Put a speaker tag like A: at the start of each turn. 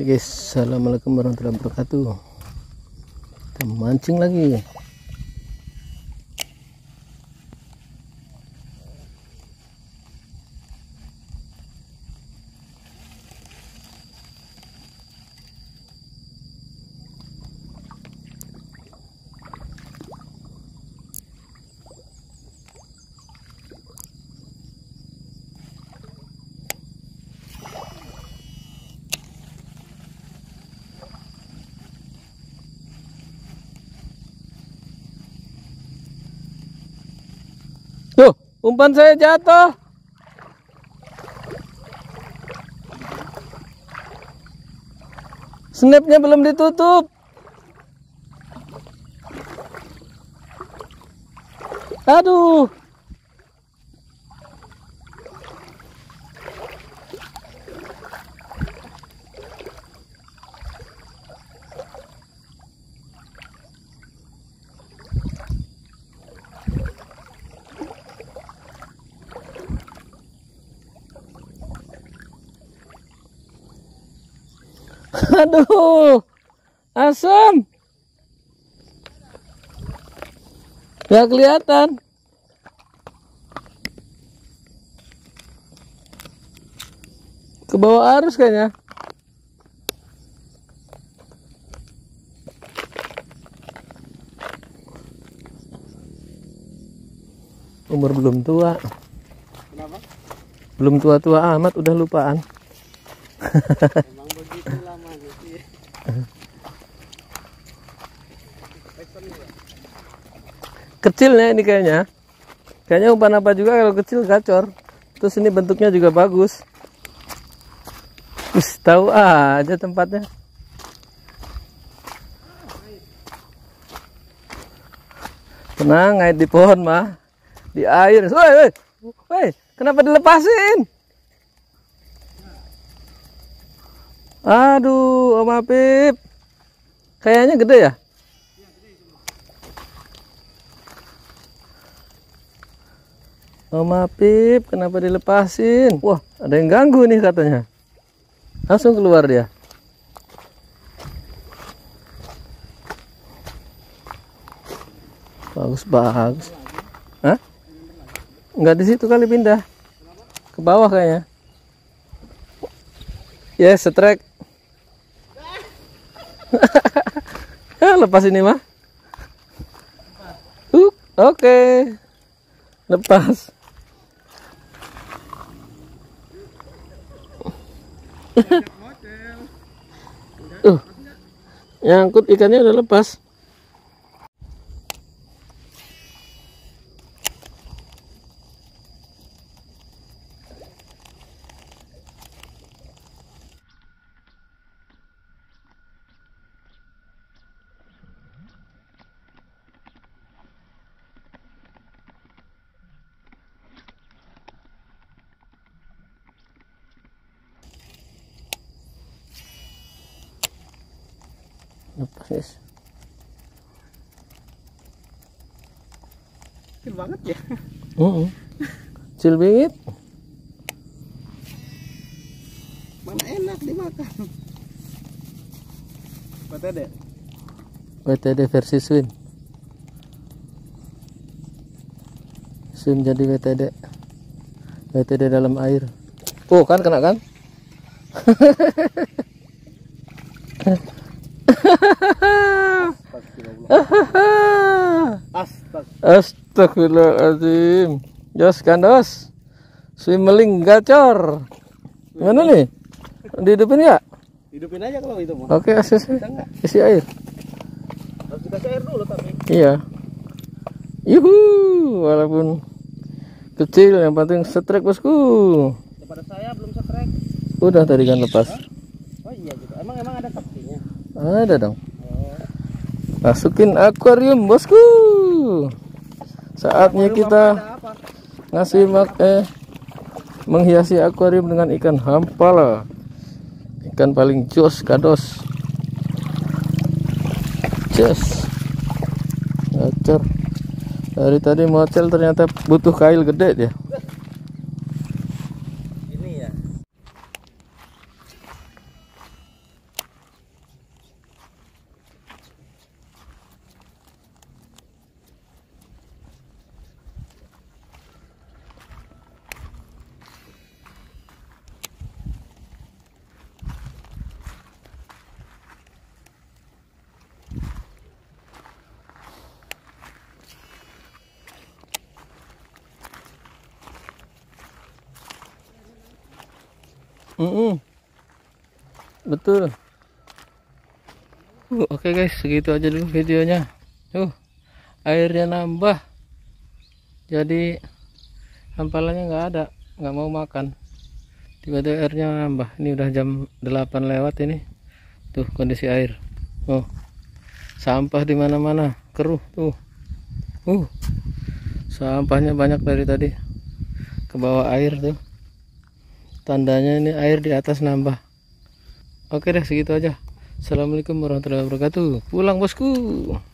A: Oke guys, assalamualaikum warahmatullahi wabarakatuh. Kita mancing lagi. Tuh, umpan saya jatuh. Snapnya belum ditutup. Aduh. Aduh, asam. Nggak kelihatan. Ke bawah arus kayaknya. Umur belum tua.
B: Kenapa?
A: Belum tua-tua amat, udah lupaan.
B: Emang begitu lamanya sih.
A: Kecilnya ini kayaknya. Kayaknya umpan apa juga kalau kecil gacor. Terus ini bentuknya juga bagus. Tahu aja tempatnya. Tenang, ngait di pohon mah. Di air. Woi, kenapa dilepasin? Aduh, Om Apip. Kayaknya gede ya? Om Apip, kenapa dilepasin? Wah, ada yang ganggu nih katanya. Langsung keluar dia. Bagus, bagus. Hah? Enggak di situ kali, pindah. Ke bawah kayaknya. Yes, strike. Lepas ini mah. Oke. Lepas. Nyangkut ikannya udah lepas. Lepas guys.
B: Kecil banget ya.
A: Kecil banget.
B: Mana enak dimakan. WTD.
A: WTD versi swim. Swim jadi WTD. WTD dalam air. Oh kan kena kan? Astagfirullahaladzim. Jos kandos. Swimmeling gacor. Gimana nih? Dihidupin ya?
B: Hidupin aja kalau itu mah.
A: Oke, isi air.
B: Harus dikasih air dulu tapi.
A: Iya. Yuhu, walaupun kecil yang penting strike bosku.
B: Daripada saya belum setrek.
A: Udah tadi kan lepas.
B: Oh iya gitu. Emang ada tepinya.
A: Ada dong. Masukin akuarium bosku. Saatnya kita ngasih menghiasi akuarium dengan ikan hampala. Ikan paling jos kados. Jos. Gacor. Dari tadi mocel ternyata butuh kail gede dia.
B: Ini ya.
A: Betul. Oke guys, segitu aja dulu videonya. Airnya nambah. Jadi hampalannya nggak ada, nggak mau makan. Tiba-tiba airnya nambah. Ini udah jam 8 lewat ini. Tuh kondisi air. Sampah di mana-mana, keruh tuh. Sampahnya banyak dari tadi. Ke bawah air tuh. Tandanya ini air di atas nambah. Oke deh, segitu aja. Assalamualaikum warahmatullahi wabarakatuh. Pulang bosku.